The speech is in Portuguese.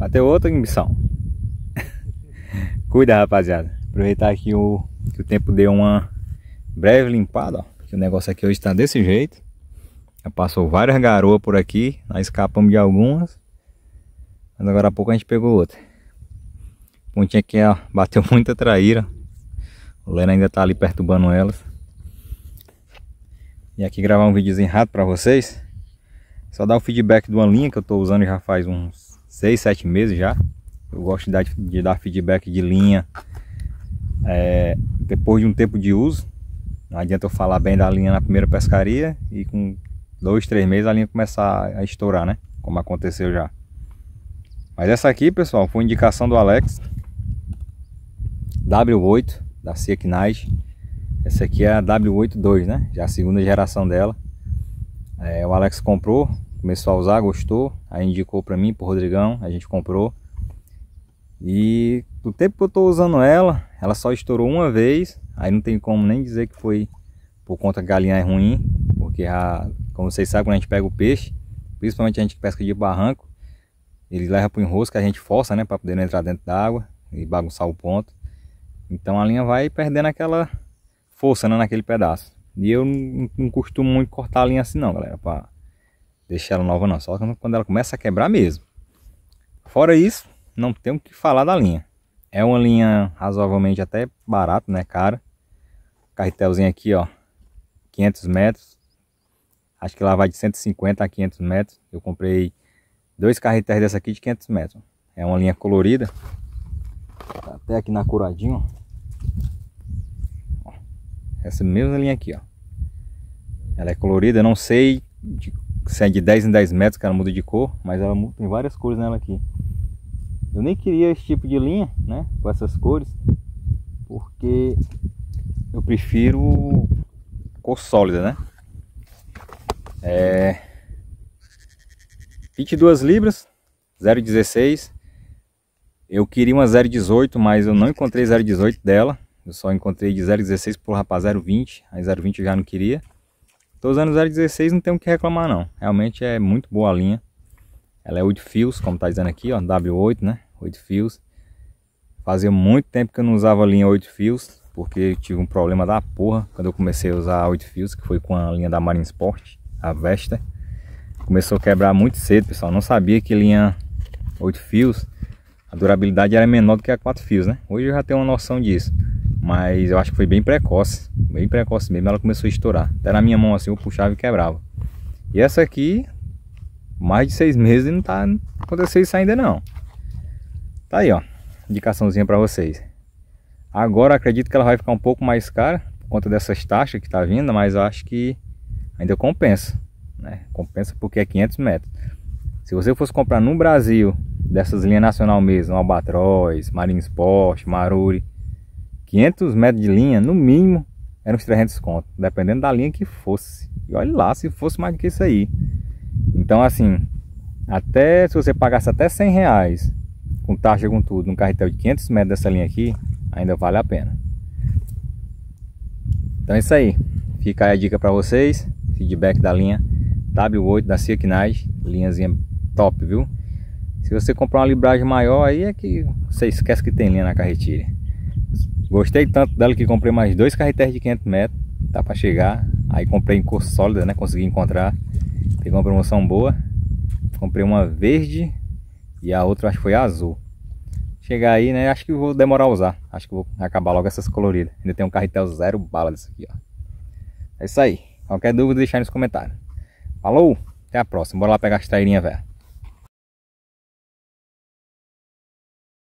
Bateu outra missão. Cuida, rapaziada. Aproveitar aqui que o tempo deu uma breve limpada, ó. Que o negócio aqui hoje tá desse jeito. Já passou várias garoas por aqui. Nós escapamos de algumas. Mas agora há pouco a gente pegou outra. Pontinha aqui, ó, bateu muita traíra. O Leno ainda tá ali perturbando elas. E aqui gravar um videozinho rápido pra vocês. Só dar o feedback de uma linha que eu tô usando já faz uns 6, 7 meses já. Eu gosto de dar feedback de linha depois de um tempo de uso. Não adianta eu falar bem da linha na primeira pescaria e com 2, 3 meses a linha começar a estourar, né? Como aconteceu já. Mas essa aqui, pessoal, foi indicação do Alex. W8 da Sea Knight. Essa aqui é a W8-2, né? Já a segunda geração dela. O Alex comprou, começou a usar, gostou. Aí indicou pra mim, pro Rodrigão, a gente comprou. E do tempo que eu tô usando ela só estourou uma vez. Aí não tem como nem dizer que foi por conta que a galinha é ruim. Porque, como vocês sabem, quando a gente pega o peixe, principalmente a gente que pesca de barranco, ele leva pro enrosco, a gente força, né? Pra poder não entrar dentro da água e bagunçar o ponto. Então a linha vai perdendo aquela força, né, naquele pedaço. E eu não costumo muito cortar a linha assim não, galera, pra deixar ela nova não. Só quando ela começa a quebrar mesmo. Fora isso, não tem o que falar da linha. É uma linha razoavelmente até barata, né, cara. Carretelzinho aqui, ó, 500 metros. Acho que lá vai de 150 a 500 metros. Eu comprei 2 carretéis dessa aqui de 500 metros. É uma linha colorida. Tá até aqui na curadinha, ó. Essa mesma linha aqui, ó. Ela é colorida, eu não sei se é de 10 em 10 metros que ela muda de cor, mas ela tem várias cores nela aqui. Eu nem queria esse tipo de linha, né, com essas cores, porque eu prefiro cor sólida, né. 22 libras, 0,16. Eu queria uma 0,18, mas eu não encontrei 0,18 dela. Eu só encontrei de 0,16 por para 0,20. Aí 0,20 eu já não queria. Tô usando 0,16, não tenho o que reclamar não. Realmente é muito boa a linha. Ela é 8 fios, como tá dizendo aqui, ó, W8, né? 8 fios. Fazia muito tempo que eu não usava a linha 8 fios, porque eu tive um problema da porra quando eu comecei a usar 8 fios, que foi com a linha da Marine Sport, a Vesta. Começou a quebrar muito cedo, pessoal. Não sabia que linha 8 fios, a durabilidade era menor do que a 4 fios, né? Hoje eu já tenho uma noção disso. Mas eu acho que foi bem precoce mesmo. Ela começou a estourar. Até na minha mão assim eu puxava e quebrava. E essa aqui, mais de 6 meses e não aconteceu isso ainda não. Tá aí, ó, indicaçãozinha pra vocês. Agora acredito que ela vai ficar um pouco mais cara por conta dessas taxas que tá vindo, mas eu acho que ainda compensa, né? Compensa porque é 500 metros. Se você fosse comprar no Brasil, dessas linhas nacional mesmo, Albatroz, Marine Sport, Maruri, 500 metros de linha, no mínimo, eram uns 300 conto, dependendo da linha que fosse. E olha lá, se fosse mais do que isso aí. Então assim, até se você pagasse até 100 reais, com taxa com tudo, num carretel de 500 metros dessa linha aqui, ainda vale a pena. Então é isso aí. Fica aí a dica para vocês, feedback da linha W8 da Sea Knight, linhazinha top, viu? Se você comprar uma libragem maior, aí é que você esquece que tem linha na carretilha. Gostei tanto dela que comprei mais 2 carretéis de 500 metros, tá para chegar. Aí comprei em cor sólida, né? Consegui encontrar. Peguei uma promoção boa. Comprei uma verde e a outra acho que foi azul. Chegar aí, né? Acho que vou demorar a usar. Acho que vou acabar logo essas coloridas. Ainda tem um carretel 0 bala desse aqui, ó. É isso aí. Qualquer dúvida deixa aí nos comentários. Falou, até a próxima. Bora lá pegar as trairinhas, velho.